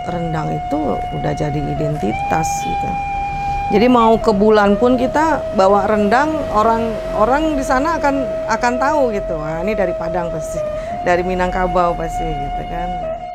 rendang itu udah jadi identitas gitu. Jadi mau ke bulan pun kita bawa rendang, orang-orang di sana akan tahu gitu. Wah, ini dari Padang pasti, dari Minangkabau pasti gitu kan.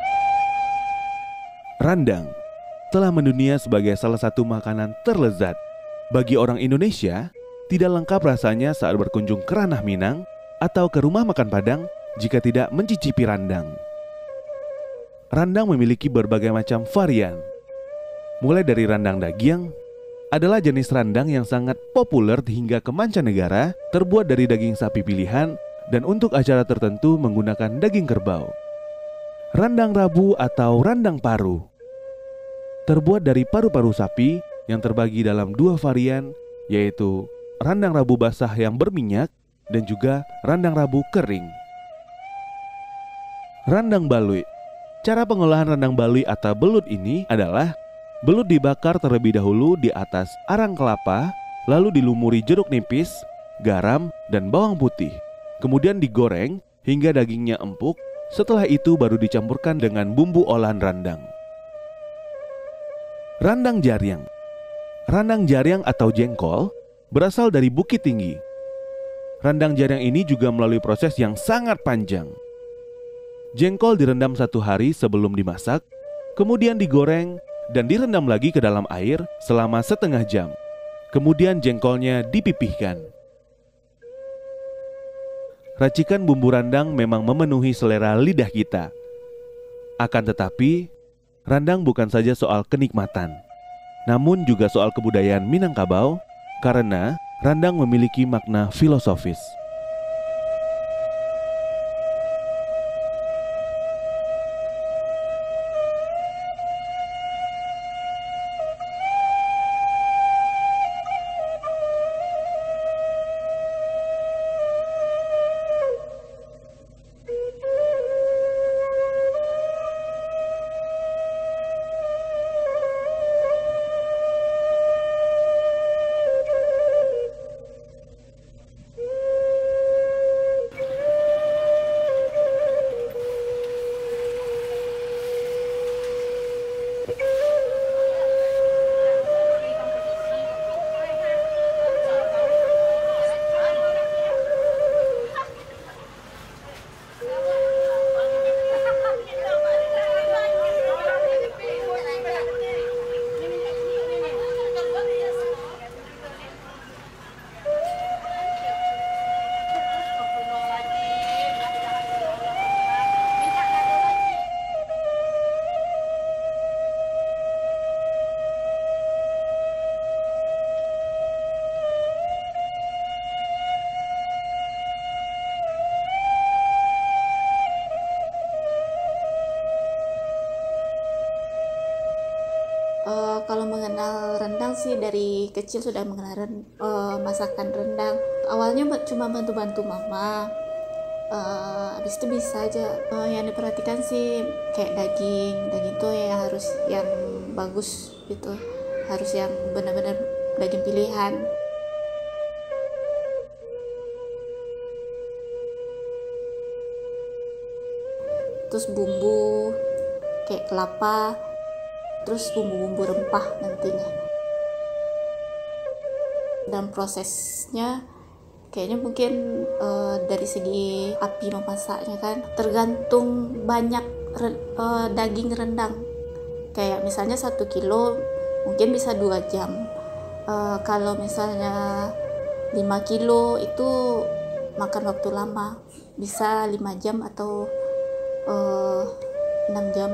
Randang telah mendunia sebagai salah satu makanan terlezat. Bagi orang Indonesia, tidak lengkap rasanya saat berkunjung ke Ranah Minang atau ke rumah makan Padang jika tidak mencicipi randang. Randang memiliki berbagai macam varian. Mulai dari randang daging, adalah jenis randang yang sangat populer hingga ke mancanegara, terbuat dari daging sapi pilihan dan untuk acara tertentu menggunakan daging kerbau. Randang Rabu atau randang paru terbuat dari paru-paru sapi yang terbagi dalam dua varian, yaitu randang Rabu basah yang berminyak dan juga randang Rabu kering. Randang balui. Cara pengolahan randang balui atau belut ini adalah belut dibakar terlebih dahulu di atas arang kelapa, lalu dilumuri jeruk nipis, garam, dan bawang putih. Kemudian digoreng hingga dagingnya empuk. Setelah itu baru dicampurkan dengan bumbu olahan randang. Randang jaryang. Randang jaryang atau jengkol berasal dari Bukit Tinggi. Randang jaryang ini juga melalui proses yang sangat panjang. Jengkol direndam 1 hari sebelum dimasak, kemudian digoreng dan direndam lagi ke dalam air selama setengah jam. Kemudian jengkolnya dipipihkan. Racikan bumbu randang memang memenuhi selera lidah kita. Akan tetapi, randang bukan saja soal kenikmatan, namun juga soal kebudayaan Minangkabau, karena randang memiliki makna filosofis. Kalau mengenal rendang sih dari kecil sudah mengenal masakan rendang. Awalnya cuma bantu-bantu mama. Habis itu bisa aja. Yang diperhatikan sih kayak daging tuh ya harus yang bagus gitu, harus yang benar-benar daging pilihan. Terus bumbu kayak kelapa, terus bumbu-bumbu rempah nantinya. Dan prosesnya kayaknya mungkin dari segi api memasaknya kan tergantung banyak daging rendang. Kayak misalnya 1 kilo mungkin bisa 2 jam. Kalau misalnya 5 kilo itu makan waktu lama, bisa 5 jam atau 6 jam.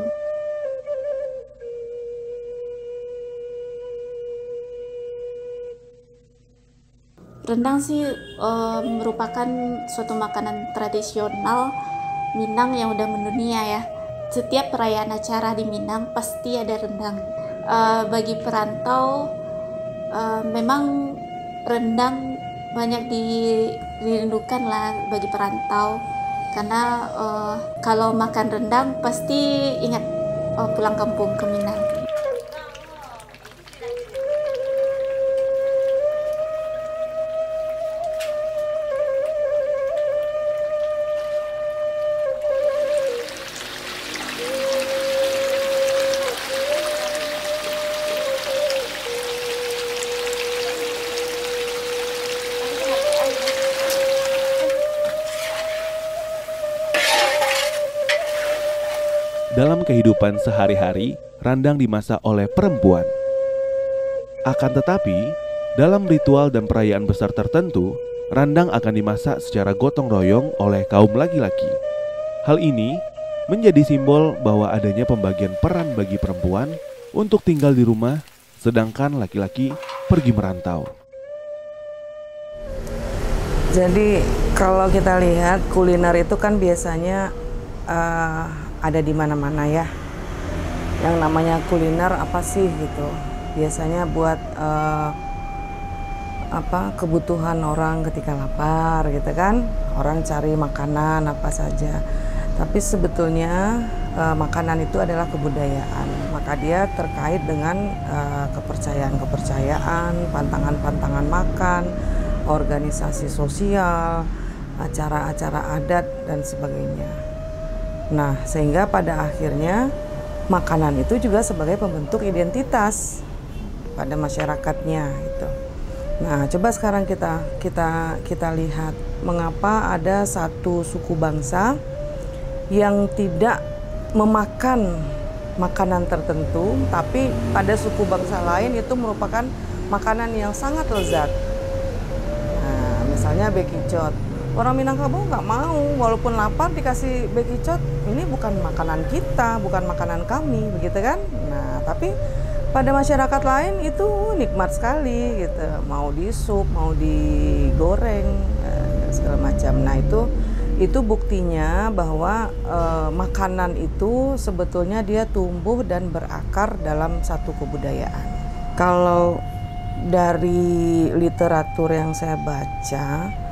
Rendang sih merupakan suatu makanan tradisional Minang yang udah mendunia ya. Setiap perayaan acara di Minang pasti ada rendang. Bagi perantau memang rendang banyak dirindukan lah bagi perantau, karena kalau makan rendang pasti ingat pulang kampung ke Minang. dalam kehidupan sehari-hari randang dimasak oleh perempuan. Akan tetapi, dalam ritual dan perayaan besar tertentu, randang akan dimasak secara gotong royong oleh kaum laki-laki. Hal ini menjadi simbol bahwa adanya pembagian peran bagi perempuan untuk tinggal di rumah, sedangkan laki-laki pergi merantau. Jadi kalau kita lihat kuliner itu kan biasanya ada di mana-mana ya. Yang namanya kuliner apa sih gitu? Biasanya buat kebutuhan orang ketika lapar gitu kan. Orang cari makanan apa saja. Tapi sebetulnya makanan itu adalah kebudayaan. Maka dia terkait dengan kepercayaan-kepercayaan, pantangan-pantangan makan, organisasi sosial, acara-acara adat dan sebagainya. Nah, sehingga pada akhirnya makanan itu juga sebagai pembentuk identitas pada masyarakatnya gitu. Nah, coba sekarang kita lihat mengapa ada satu suku bangsa yang tidak memakan makanan tertentu, tapi pada suku bangsa lain itu merupakan makanan yang sangat lezat. Misalnya bekicot, orang Minangkabau nggak mau, walaupun lapar dikasih bekicot, ini bukan makanan kita, bukan makanan kami, begitu kan? Nah, tapi pada masyarakat lain itu nikmat sekali, gitu. Mau di sup, mau digoreng, segala macam. Nah, itu buktinya bahwa makanan itu sebetulnya dia tumbuh dan berakar dalam satu kebudayaan. Kalau dari literatur yang saya baca,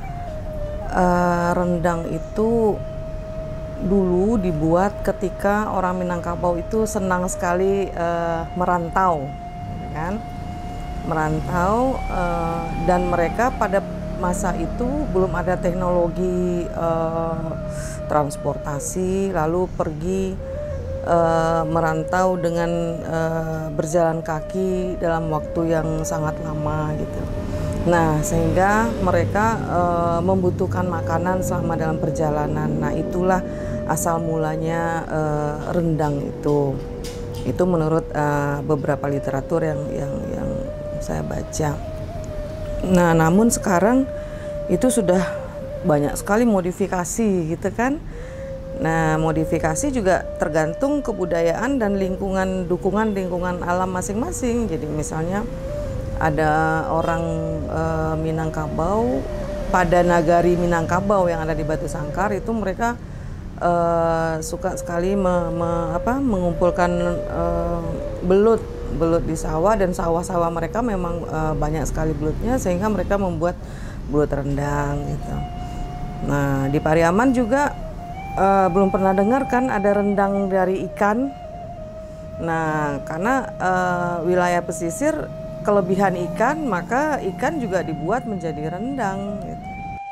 rendang itu dulu dibuat ketika orang Minangkabau itu senang sekali merantau, kan? Merantau dan mereka pada masa itu belum ada teknologi transportasi, lalu pergi merantau dengan berjalan kaki dalam waktu yang sangat lama gitu. Nah, sehingga mereka membutuhkan makanan selama dalam perjalanan. Nah, itulah asal mulanya rendang itu. Itu menurut beberapa literatur yang saya baca. Nah, namun sekarang itu sudah banyak sekali modifikasi gitu kan. Nah, modifikasi juga tergantung kebudayaan dan dukungan lingkungan alam masing-masing. Jadi misalnya ada orang Minangkabau pada nagari Minangkabau yang ada di Batu Sangkar, itu mereka suka sekali mengumpulkan belut di sawah, dan sawah-sawah mereka memang banyak sekali belutnya, sehingga mereka membuat belut rendang gitu. Nah, di Pariaman juga belum pernah dengar kan ada rendang dari ikan. Nah, karena wilayah pesisir kelebihan ikan, maka ikan juga dibuat menjadi rendang gitu.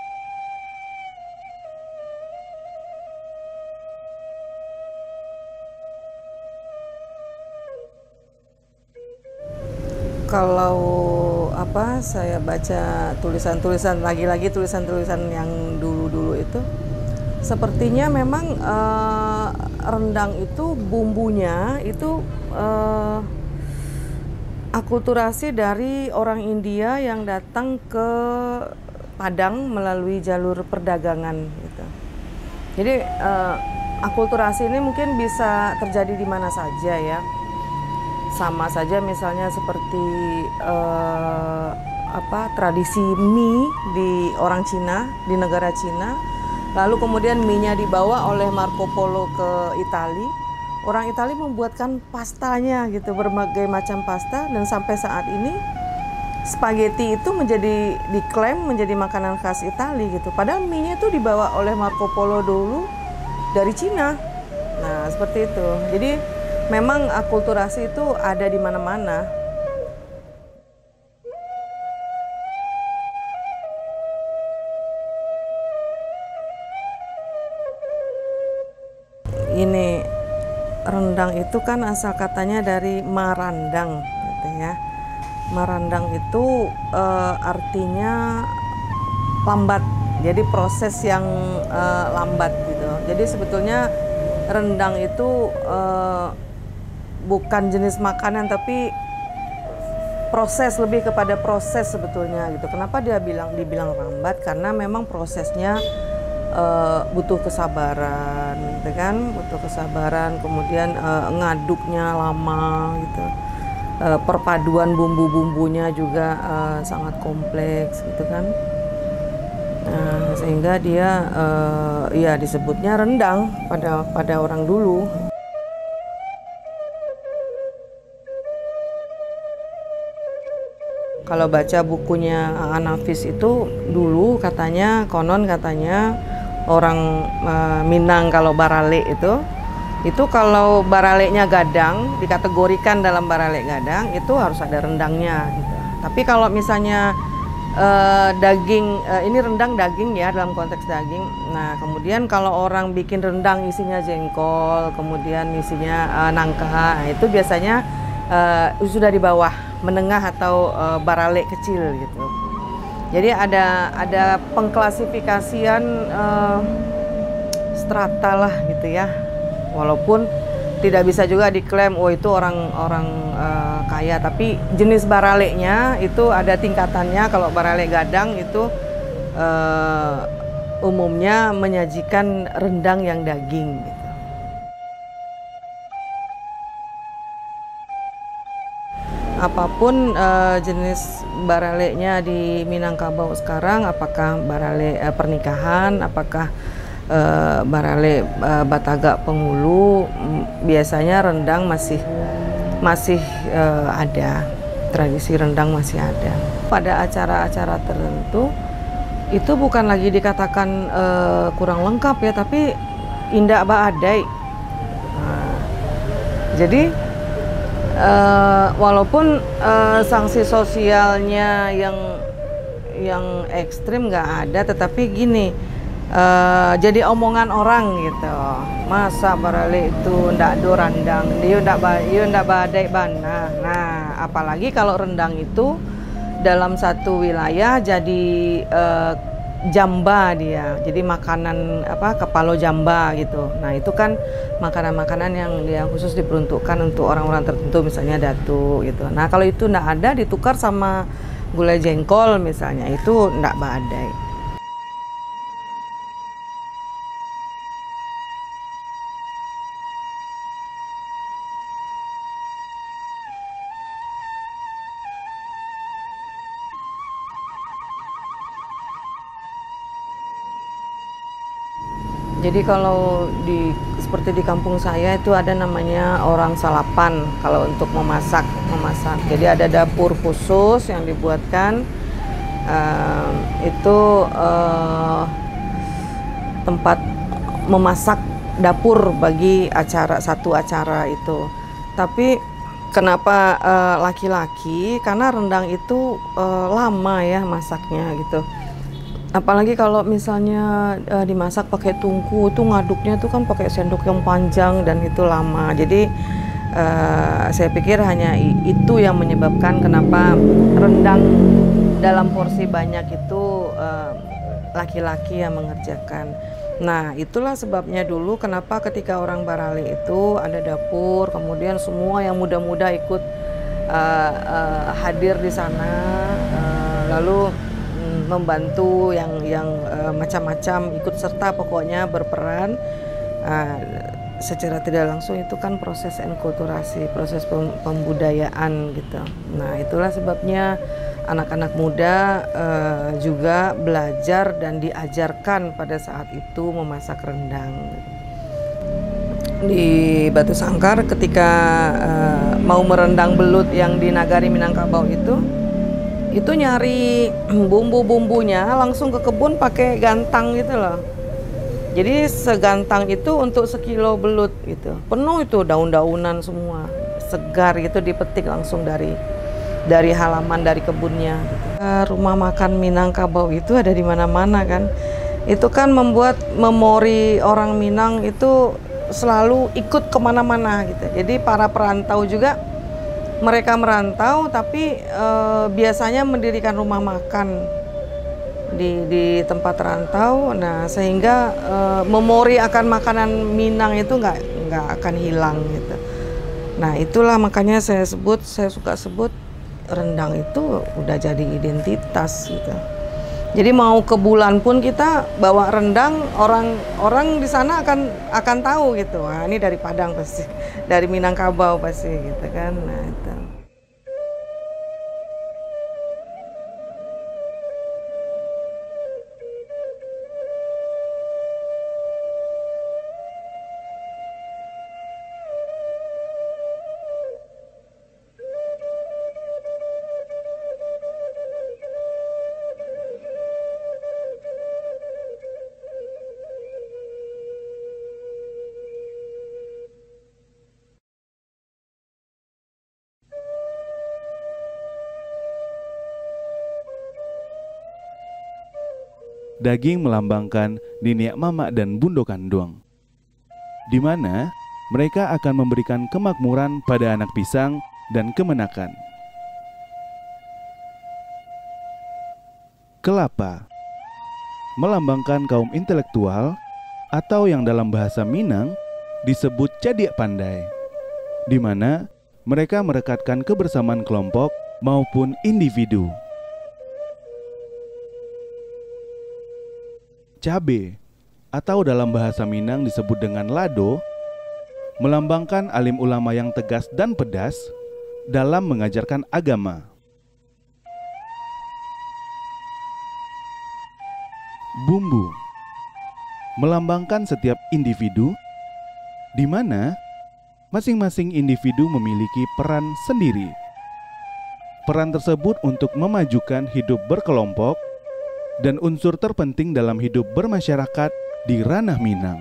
Kalau saya baca tulisan-tulisan, lagi-lagi tulisan-tulisan yang dulu-dulu itu, sepertinya memang rendang itu bumbunya itu akulturasi dari orang India yang datang ke Padang melalui jalur perdagangan gitu. Jadi akulturasi ini mungkin bisa terjadi di mana saja ya. Sama saja misalnya seperti tradisi mie di orang Cina, di negara Cina. Lalu kemudian mie-nya dibawa oleh Marco Polo ke Italia. Orang Italia membuatkan pastanya gitu, berbagai macam pasta, dan sampai saat ini spaghetti itu diklaim menjadi makanan khas Italia gitu. Padahal mie-nya itu dibawa oleh Marco Polo dulu dari Cina. Nah, seperti itu. Jadi memang akulturasi itu ada di mana-mana. Ini rendang itu kan asal katanya dari marandang gitu ya. Marandang itu artinya lambat. Jadi proses yang lambat gitu. Jadi sebetulnya rendang itu bukan jenis makanan tapi proses, lebih kepada proses sebetulnya gitu. Kenapa dibilang lambat? Karena memang prosesnya butuh kesabaran, gitu kan? Butuh kesabaran, kemudian ngaduknya lama gitu. Perpaduan bumbu-bumbunya juga sangat kompleks gitu kan. Nah, sehingga dia ya disebutnya rendang pada orang dulu. Kalau baca bukunya Nafis itu dulu konon katanya orang Minang kalau barale itu kalau baraleknya gadang, dikategorikan dalam baralek gadang itu harus ada rendangnya gitu. Tapi kalau misalnya daging, ini rendang daging ya dalam konteks daging. Nah kemudian kalau orang bikin rendang isinya jengkol, kemudian isinya nangka, nah, itu biasanya sudah di bawah menengah atau baralek kecil gitu. Jadi ada pengklasifikasian strata lah gitu ya. Walaupun tidak bisa juga diklaim oh itu orang kaya, tapi jenis baraleknya itu ada tingkatannya. Kalau baralek gadang itu umumnya menyajikan rendang yang daging gitu. Apapun jenis baraleknya di Minangkabau sekarang, apakah baralek pernikahan, apakah baralek Batagak Pengulu, biasanya rendang masih ada, tradisi rendang masih ada. Pada acara-acara tertentu itu bukan lagi dikatakan kurang lengkap ya, tapi indak baadai. Nah, jadi walaupun sanksi sosialnya yang ekstrim nggak ada, tetapi gini, jadi omongan orang gitu. Masa barale itu ndak do randang, dia ndak badai bana. Nah, apalagi kalau rendang itu dalam satu wilayah jadi jamba dia. Jadi makanan kepalo jamba gitu. Nah, itu kan makanan-makanan yang khusus diperuntukkan untuk orang-orang tertentu, misalnya datu gitu. Nah, kalau itu ndak ada ditukar sama gulai jengkol misalnya, itu ndak badai. Jadi kalau seperti di kampung saya itu ada namanya orang salapan kalau untuk memasak. Jadi ada dapur khusus yang dibuatkan, itu tempat memasak dapur bagi satu acara itu. Tapi kenapa laki-laki? Karena rendang itu lama ya masaknya gitu. Apalagi kalau misalnya dimasak pakai tungku, itu ngaduknya tuh kan pakai sendok yang panjang dan itu lama. Jadi saya pikir hanya itu yang menyebabkan kenapa rendang dalam porsi banyak itu laki-laki yang mengerjakan. Nah, itulah sebabnya dulu kenapa ketika orang Barale itu ada dapur, kemudian semua yang muda-muda ikut hadir di sana, lalu membantu yang macam-macam, ikut serta pokoknya berperan. Secara tidak langsung itu kan proses enkulturasi, proses pembudayaan gitu. Nah, itulah sebabnya anak-anak muda juga belajar dan diajarkan pada saat itu memasak rendang. Di Batu Sangkar ketika mau merendang belut yang di Nagari Minangkabau itu nyari bumbu-bumbunya langsung ke kebun pakai gantang gitu loh. Jadi segantang itu untuk sekilo belut gitu. Penuh itu daun-daunan semua, segar gitu, dipetik langsung dari halaman, dari kebunnya gitu. Rumah makan Minangkabau itu ada di mana-mana kan. Itu kan membuat memori orang Minang itu selalu ikut kemana-mana gitu. Jadi para perantau juga, mereka merantau tapi biasanya mendirikan rumah makan di tempat rantau. Nah, sehingga memori akan makanan Minang itu nggak akan hilang gitu. Nah, itulah makanya saya suka sebut rendang itu udah jadi identitas gitu. Jadi mau ke bulan pun kita bawa rendang, orang di sana akan tahu gitu. Wah, ini dari Padang pasti, dari Minangkabau pasti gitu kan. Nah, itu. Daging melambangkan niniak mama dan bundo kandung, di mana mereka akan memberikan kemakmuran pada anak pisang dan kemenakan. Kelapa melambangkan kaum intelektual atau yang dalam bahasa Minang disebut cadiak pandai, di mana mereka merekatkan kebersamaan kelompok maupun individu. Cabe atau dalam bahasa Minang disebut dengan lado melambangkan alim ulama yang tegas dan pedas dalam mengajarkan agama. Bumbu melambangkan setiap individu, di mana masing-masing individu memiliki peran sendiri. Peran tersebut untuk memajukan hidup berkelompok dan unsur terpenting dalam hidup bermasyarakat di ranah Minang.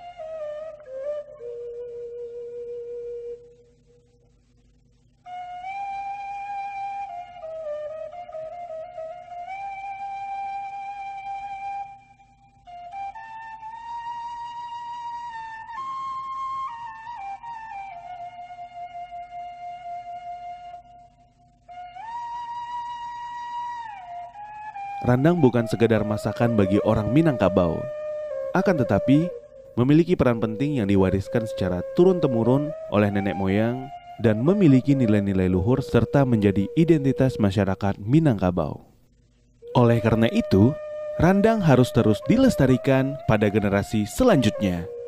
Rendang bukan sekedar masakan bagi orang Minangkabau, akan tetapi memiliki peran penting yang diwariskan secara turun-temurun oleh nenek moyang dan memiliki nilai-nilai luhur serta menjadi identitas masyarakat Minangkabau. Oleh karena itu, rendang harus terus dilestarikan pada generasi selanjutnya.